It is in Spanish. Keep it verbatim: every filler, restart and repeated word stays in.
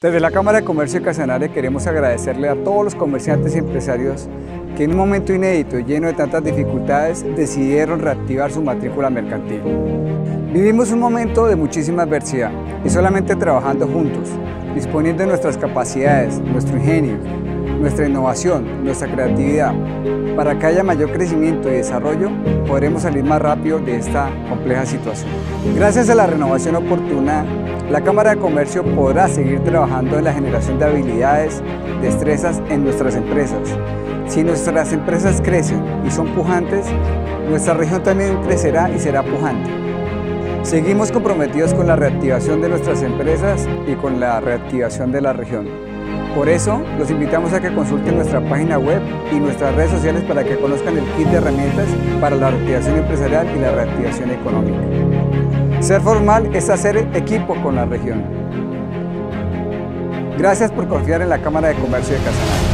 Desde la Cámara de Comercio de Casanare queremos agradecerle a todos los comerciantes y empresarios que en un momento inédito y lleno de tantas dificultades decidieron reactivar su matrícula mercantil. Vivimos un momento de muchísima adversidad y solamente trabajando juntos, disponiendo de nuestras capacidades, nuestro ingenio, nuestra innovación, nuestra creatividad, para que haya mayor crecimiento y desarrollo, podremos salir más rápido de esta compleja situación. Gracias a la renovación oportuna, la Cámara de Comercio podrá seguir trabajando en la generación de habilidades, destrezas en nuestras empresas. Si nuestras empresas crecen y son pujantes, nuestra región también crecerá y será pujante. Seguimos comprometidos con la reactivación de nuestras empresas y con la reactivación de la región. Por eso, los invitamos a que consulten nuestra página web y nuestras redes sociales para que conozcan el kit de herramientas para la reactivación empresarial y la reactivación económica. Ser formal es hacer equipo con la región. Gracias por confiar en la Cámara de Comercio de Casanare.